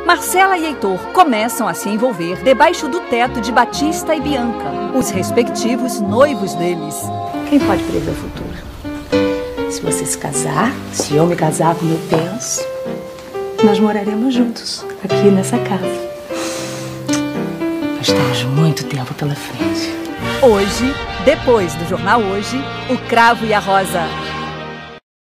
Marcela e Heitor começam a se envolver debaixo do teto de Batista e Bianca, os respectivos noivos deles. Quem pode prever o futuro? Se você se casar, se eu me casar como eu penso, nós moraremos juntos, aqui nessa casa. Nós temos muito tempo pela frente. Hoje, depois do Jornal Hoje, o Cravo e a Rosa.